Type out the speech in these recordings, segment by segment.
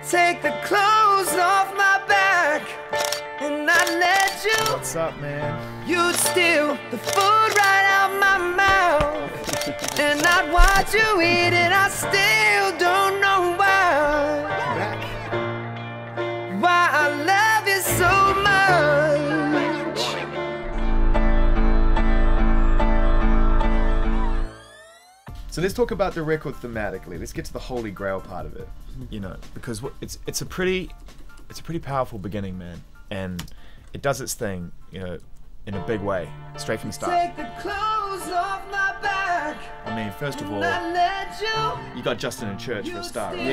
take the clothes off my back and I let you. What's up, man? You'd steal the food right out my mouth and I'd watch you eat it. I still don't know why. Back. Why I love you so much. So let's talk about the record thematically. Let's get to the Holy Grail part of it. You know, because it's a pretty powerful beginning, man, and it does its thing, you know, in a big way, straight from the start. Take the clothes off my back. I mean, first of all, I let you got Justin in church for a start. Right?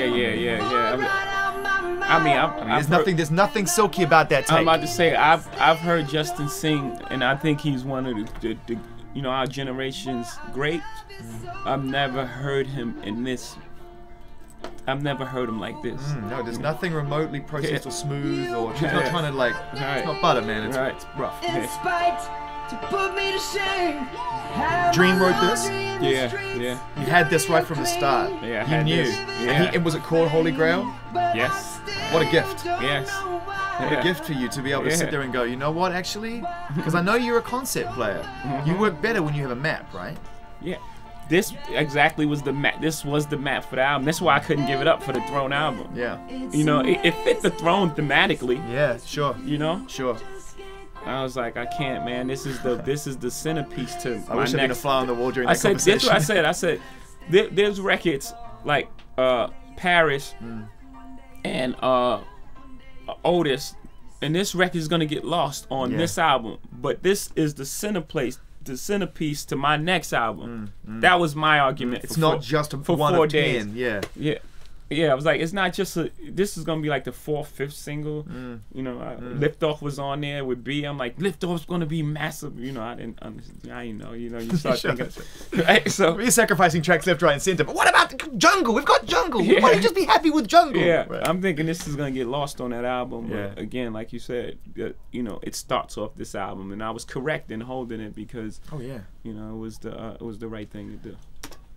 Yeah. There's nothing silky about that tape. I'm about to say I've heard Justin sing, and I think he's one of the you know, our generation's greats. I've never heard him in this. I've never heard him like this. No, there's nothing remotely processed or smooth, or she's not trying to like. It's not butter, man. It's rough. In spite to put me to shame. Dream wrote this. Yeah. You had this right from the start. Yeah, I you had knew. this. And was it called Holy Grail? Yes. What a gift. Yes. What a gift for you to be able to sit there and go, you know what, actually? Because I know you're a concept player. You work better when you have a map, right? Yeah. This exactly was the map. This was the map for the album. That's why I couldn't give it up for the Throne album. Yeah. You know, it fit the Throne thematically. Yeah, sure. You know? Sure. I was like, I can't, man. This is the centerpiece to I my wish I'd been a next. fly on the wall during that conversation. That's what I said. There's records like Paris and Otis, and this record is gonna get lost on this album. But this is the centerpiece to my next album. That was my argument. It's not just for one 4 of 10. days. Yeah. I was like, it's not just this is gonna be like the 4th, 5th single. You know, Liftoff was on there with B. I'm like, Liftoff's gonna be massive. You know, I didn't know. You know, you start thinking. Right? So we're sacrificing tracks left, right, and center. But what about the Jungle? We've got Jungle. Why don't you just be happy with Jungle? Yeah, right. I'm thinking this is gonna get lost on that album. Yeah. But again, like you said, you know, it starts off this album, and I was correct in holding it because you know, it was the right thing to do.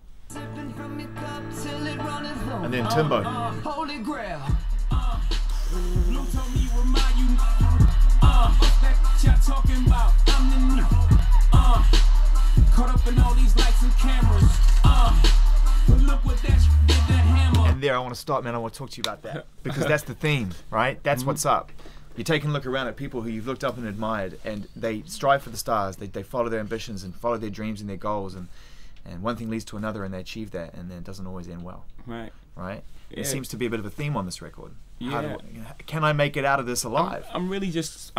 And then Timbo. Holy Grail. Blue told me remind you, that y'all talking about, I'm the new, caught up in all these lights and cameras, but look what that did to Hammer. And there, I want to stop, man. I want to talk to you about that because that's the theme, right? That's what's up. You're taking a look around at people who you've looked up and admired, and they strive for the stars. They follow their ambitions and follow their dreams and their goals, and one thing leads to another, and they achieve that, and then it doesn't always end well. Right. Right. Yeah. It seems to be a bit of a theme on this record. Yeah. Can I make it out of this alive? I'm really just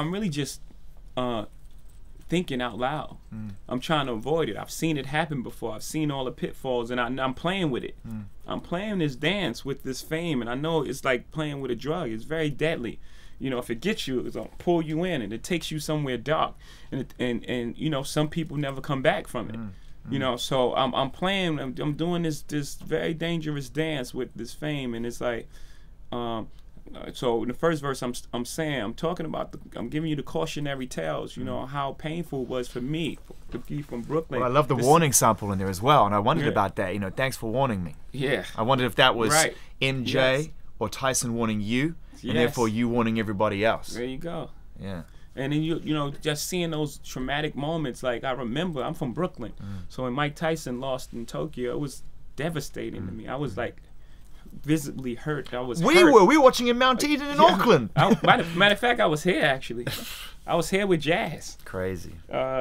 thinking out loud. I'm trying to avoid it. I've seen it happen before. I've seen all the pitfalls, and I'm playing with it. I'm playing this dance with this fame, and I know it's like playing with a drug. It's very deadly. You know, if it gets you, it's gonna pull you in, and it takes you somewhere dark. And you know, some people never come back from it. You know, so I'm playing. I'm doing this very dangerous dance with this fame, and it's like, so in the first verse, I'm talking about I'm giving you the cautionary tales. You know how painful it was for me to be from Brooklyn. Well, I love the warning sample in there as well, and I wondered about that. You know, thanks for warning me. Yeah. I wondered if that was MJ or Tyson warning you, and therefore you warning everybody else. There you go. Yeah. And then you know, just seeing those traumatic moments. Like I remember, I'm from Brooklyn, so when Mike Tyson lost in Tokyo, it was devastating to me. I was like visibly hurt. We were watching in Mount Eden in Auckland. Matter of fact, I was here actually. I was here with Jazz. Crazy.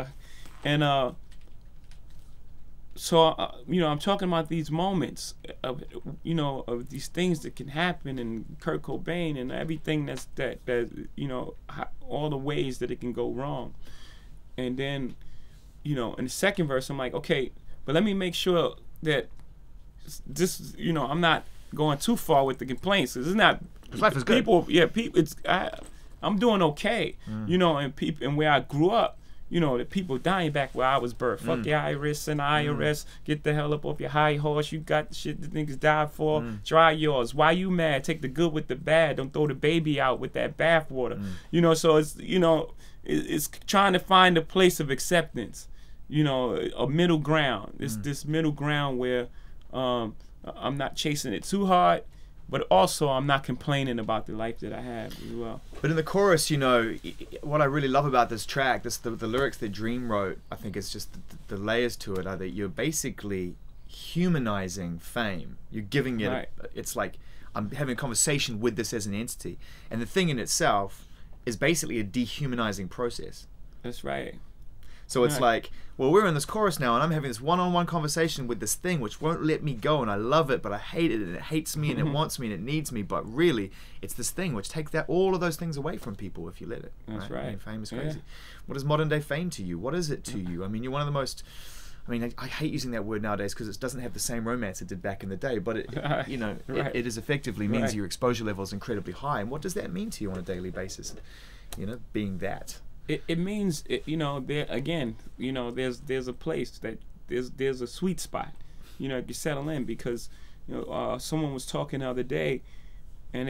So you know, I'm talking about these moments of, you know, of these things that can happen, and Kurt Cobain and everything that you know, all the ways that it can go wrong. And then, you know, in the second verse, I'm like, okay, but let me make sure that this, you know, I'm not going too far with the complaints. It's not. Life is good. People. I'm doing okay. You know, and where I grew up. You know, the people dying back where I was birthed. Fuck your IRS and IRS. Get the hell up off your high horse. You got the shit that niggas died for. Try yours. Why you mad? Take the good with the bad. Don't throw the baby out with that bathwater. You know, so it's, you know, it's trying to find a place of acceptance. You know, a middle ground. It's this middle ground where I'm not chasing it too hard, but also I'm not complaining about the life that I have as well. But in the chorus, you know, what I really love about this track, the lyrics that Dream wrote, I think it's just the layers to it are that you're basically humanizing fame. You're giving it, Right. it's like, I'm having a conversation with this as an entity. And the thing in itself is basically a dehumanizing process. That's right. So it's Right. like, well, we're in this chorus now, and I'm having this one-on-one conversation with this thing which won't let me go, and I love it, but I hate it, and it hates me, and it wants me, and it needs me. But really, it's this thing which takes all of those things away from people if you let it. That's right. And fame is Yeah. crazy. What is modern day fame to you? What is it to you? I mean, you're one of the most. I mean, I hate using that word nowadays because it doesn't have the same romance it did back in the day. But it, you know, Right. it is effectively means Right. your exposure level is incredibly high. And what does that mean to you on a daily basis? You know, being that. It means you know, there again, you know, there's a place that there's a sweet spot, you know, if you settle in, because you know someone was talking the other day, and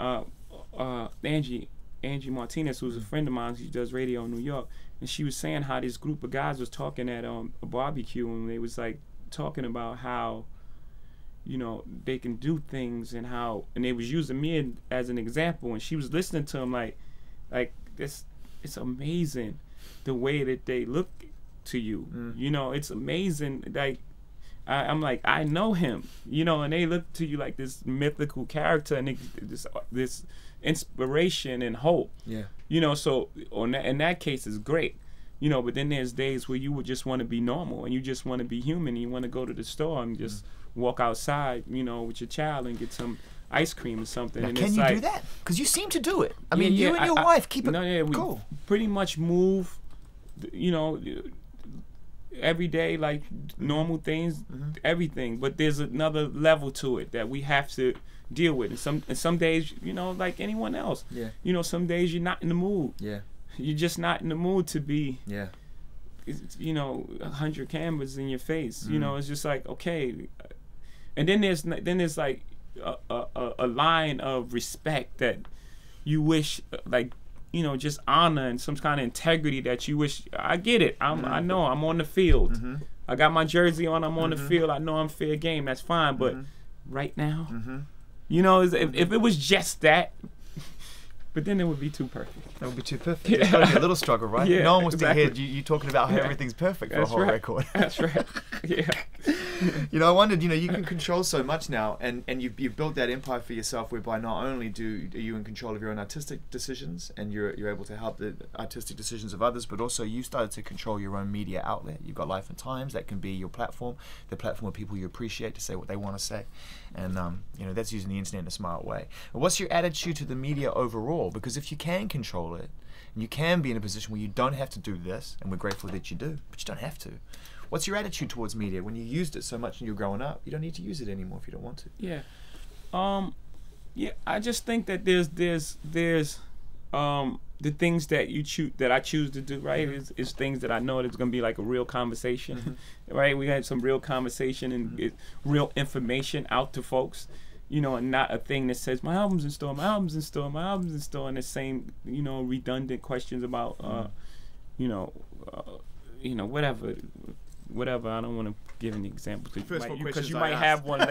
Angie Martinez, who's a friend of mine, she does radio in New York, and she was saying how this group of guys was talking at a barbecue, and they was like talking about how, you know, they can do things, and they was using me as an example, and she was listening to them like this. It's amazing the way that they look to you. You know, it's amazing. Like I'm like, I know him, you know, and they look to you like this mythical character, and this inspiration and hope. Yeah. You know, so in that case, it's great. You know, but then there's days where you would just want to be normal, and you just want to be human. And you want to go to the store and just walk outside, you know, with your child and get some ice cream or something. Now, and can it's you like, do that? Because you seem to do it. I Yeah, mean, you yeah, and your wife keep it we cool. pretty much move, you know, every day like normal things, everything. But there's another level to it that we have to deal with. And some days, you know, like anyone else. Yeah. You know, some days you're not in the mood. Yeah. You're just not in the mood to be. Yeah. You know, 100 cameras in your face. You know, it's just like, okay. And then there's like a line of respect that you wish, like, you know, just honor and some kind of integrity that you wish. I get it. I know I'm on the field. I got my jersey on. I'm on the field. I know I'm fair game. That's fine. But right now, you know, if it was just that, but then it would be too perfect. That would be too perfect. It's got to be a little struggle, right? Yeah, no one wants exactly. to hear you talking about how everything's perfect for That's a whole right. record. That's right. Yeah. You know, I wondered, you know, you can control so much now, and you've built that empire for yourself whereby not only are you in control of your own artistic decisions and you're able to help the artistic decisions of others, but also you started to control your own media outlet. You've got Life and Times, that can be your platform, the platform of people you appreciate to say what they want to say. And, you know, that's using the internet in a smart way. But what's your attitude to the media overall? Because if you can control it, and you can be in a position where you don't have to do this, and we're grateful that you do, but you don't have to. What's your attitude towards media? When you used it so much when you were growing up, you don't need to use it anymore if you don't want to. Yeah. Yeah, I just think that there's the things that I choose to do, right, is things that I know there's gonna be like a real conversation, right? We had some real conversation and real information out to folks, you know, and not a thing that says my album's in store, my album's in store, my album's in store, and the same, you know, redundant questions about, you know, whatever. I don't want to give an example because you might have one.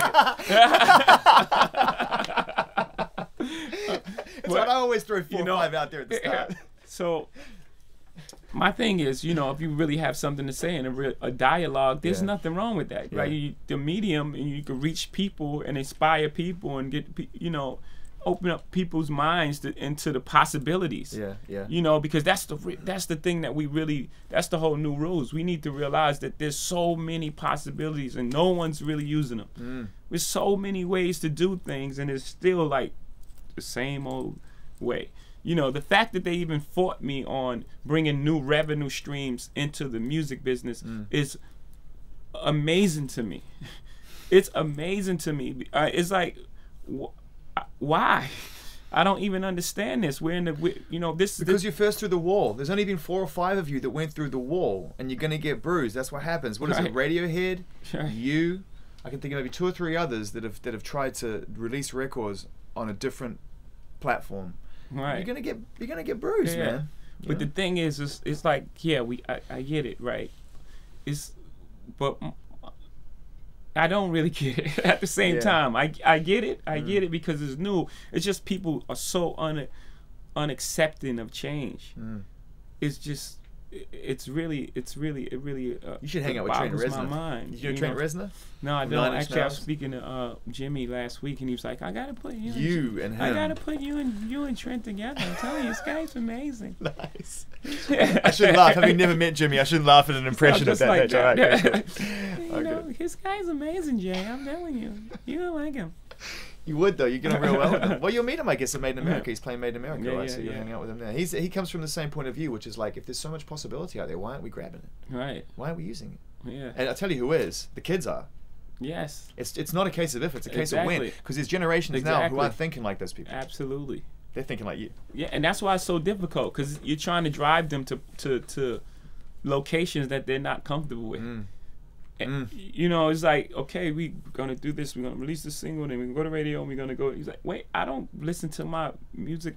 It's what I always throw 4 you know, or 5 out there at the start. So my thing is, you know, if you really have something to say in a dialogue, there's nothing wrong with that, right? The medium, and you can reach people and inspire people and get, you know, open up people's minds into the possibilities. Yeah. You know, because that's the thing that that's the whole new rules. We need to realize that there's so many possibilities and no one's really using them. There's so many ways to do things, and it's still like the same old way. You know, the fact that they even fought me on bringing new revenue streams into the music business is amazing to me. It's amazing to me. It's like, why? I don't even understand this. We're in the, you know, this because you're first through the wall. There's only been 4 or 5 of you that went through the wall, and you're gonna get bruised. That's what happens. What is it? Radiohead, you. I can think of maybe 2 or 3 others that have tried to release records on a different platform. Right. You're gonna get bruised, man. But the thing is, it's like, yeah, I get it, right? But I don't really get it. At the same Yeah. time, I get it. I get it because it's new. It's just people are so unaccepting of change. It's just. It really. You should hang it out with Trent boggles my Reznor. mind. You know Trent Reznor? No, I don't. Nine Inch Actually, I was Nails? speaking to Jimmy last week, and he was like, "I gotta put you And him. I gotta put you and Trent together. I'm telling you, this guy's amazing." Nice. I shouldn't laugh. Having never met Jimmy, I shouldn't laugh at an impression of just that like nature. All right, that. good. You know, his guy's amazing, Jay. I'm telling you, you don't like him. You would though. You get on real well with him. Well, you'll meet him, I guess, at Made in America. He's playing Made in America, Yeah, right? yeah, So you'll yeah. hang out with him there. He comes from the same point of view, which is like, if there's so much possibility out there, why aren't we grabbing it? Right. Why aren't we using it? Yeah. And I'll tell you who is. The kids are. Yes. It's not a case of if, it's a case of when. Exactly. Because there's generations now who Exactly. aren't thinking like those people. Absolutely. They're thinking like you. Yeah, and that's why it's so difficult because you're trying to drive them to locations that they're not comfortable with. And, you know, it's like, okay, we're gonna do this. We're gonna release the single, then we can go to radio, and we're gonna go. He's like, wait, I don't listen to my music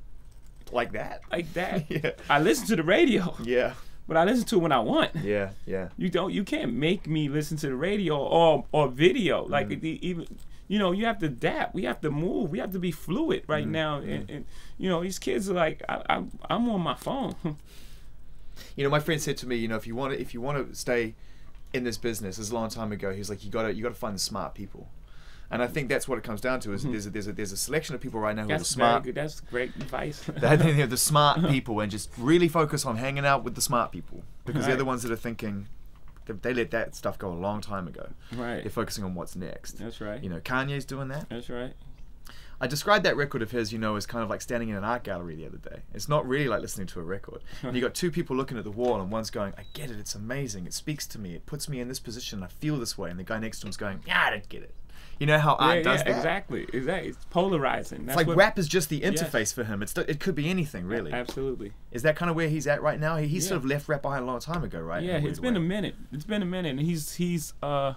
Like that? like that. Yeah. I listen to the radio, Yeah. but I listen to it when I want. Yeah. Yeah. You can't make me listen to the radio or video. Like even, you know, you have to adapt. We have to move. We have to be fluid right now. And you know, these kids are like, I'm on my phone. You know, my friend said to me, you know, if you want to stay in this business, this is a long time ago, he's like, you gotta find the smart people. And I think that's what it comes down to is there's a selection of people right now who are the That's smart. very good. That's great advice. They're the smart people, and just really focus on hanging out with the smart people, because they're the Right. ones that are thinking. They let that stuff go a long time ago. Right. They're focusing on what's next. That's right. You know, Kanye's doing that. That's right. I described that record of his, you know, as kind of like standing in an art gallery the other day. It's not really like listening to a record. And you got two people looking at the wall, and one's going, I get it, it's amazing, it speaks to me, it puts me in this position, I feel this way. And the guy next to him's going, yeah, I don't get it. You know how art does that? Exactly. It's polarizing. It's like rap is just the interface for him. It could be anything, really. Absolutely. Is that kind of where he's at right now? He sort of left rap behind a long time ago, right? Yeah, it's been a minute. It's been a minute, and he's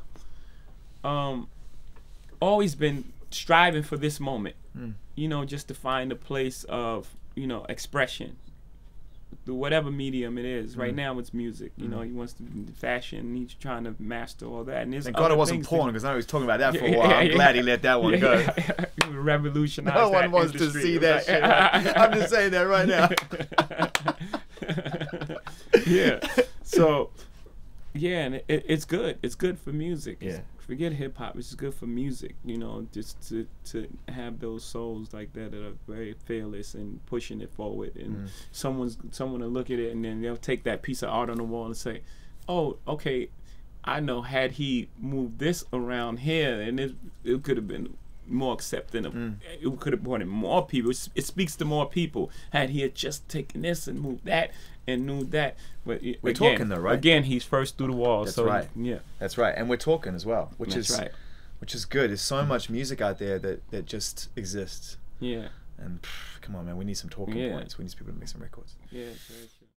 always been striving for this moment. You know, just to find a place of, you know, expression. Through whatever medium it is. Right now it's music. You know, he wants to do fashion. He's trying to master all that. And there's Thank God it wasn't porn, because I know he was talking about that for a while. I'm Yeah. glad he let that one go. He revolutionized No one that wants to industry. see It was that like- shit. Right? I'm just saying that right now. Yeah. So, yeah, and it's good. It's good for music. Yeah. Forget hip hop. It's good for music. You know, just to have those souls like that are very fearless and pushing it forward. And someone will look at it and then they'll take that piece of art on the wall and say, "Oh, okay, I know. Had he moved this around here, and it could have been more accepting of. It could have brought in more people. It speaks to more people. Had he had just taken this and moved that and knew that." But We're talking though, right? Again, he's first through the wall. That's so right. Yeah. That's right. And we're talking as well, which That's is right. which is good. There's so much music out there that just exists. Yeah. And come on, man, we need some talking Yeah. points. We need people to make some records. Yeah. Very true.